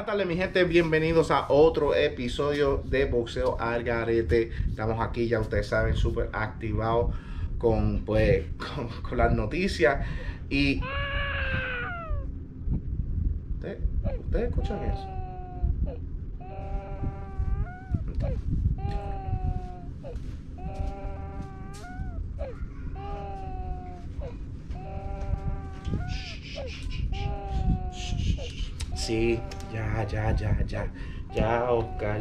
tardes, mi gente, bienvenidos a otro episodio de Boxeo al Garete. Estamos aquí, ya ustedes saben, súper activados con las noticias. Y ¿Ustedes escuchan eso? Sí, ya, Oscar,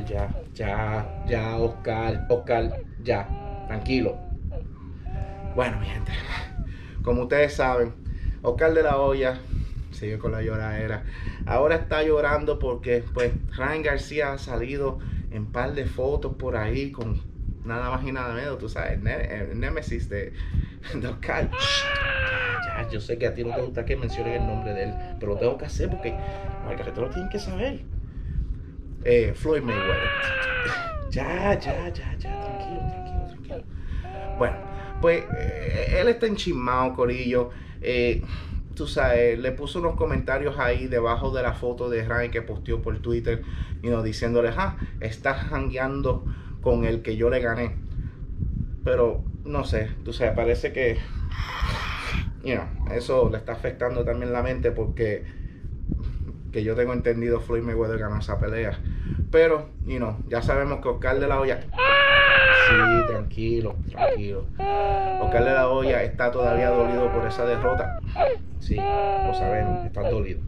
Oscar, ya, tranquilo. Bueno, mi gente, como ustedes saben, Oscar de la Hoya sigue con la lloradera. Ahora está llorando porque, pues, Ryan García ha salido en par de fotos por ahí con nada más y nada menos, tú sabes, el némesis de Oscar. Ya, yo sé que a ti no te gusta que mencione el nombre de él, pero lo tengo que hacer porque Margarita lo tienen que saber. Floyd Mayweather. Ya, tranquilo. Bueno, pues él está enchismado, corillo. Tú sabes, le puso unos comentarios ahí debajo de la foto de Ryan que posteó por Twitter, diciéndole, estás jangueando con el que yo le gané. Pero no sé, tú sabes, parece que eso le está afectando también la mente, porque que yo tengo entendido Floyd Mayweather ganó esa pelea. Pero ya sabemos que Oscar de la Hoya, sí, tranquilo, Oscar de la Hoya está todavía dolido por esa derrota. Sí, lo sabemos, está dolido.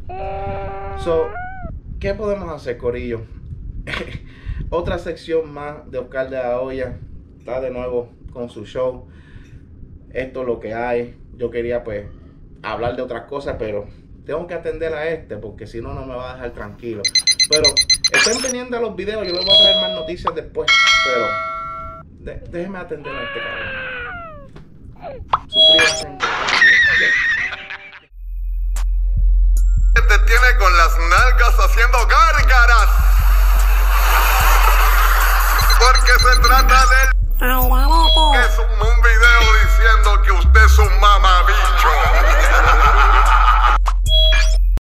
¿Qué podemos hacer, corillo? Otra sección más de Oscar de la Hoya. Está de nuevo con su show. Esto es lo que hay. Yo quería pues hablar de otras cosas, pero tengo que atender a porque si no, no me va a dejar tranquilo. Pero estén pendientes a los videos. Yo les voy a traer más noticias después. Pero déjenme atender a este cabrón. Suscríbanse. Te tiene con las nalgas haciendo gárgaras, porque se trata de que es un video diciendo que usted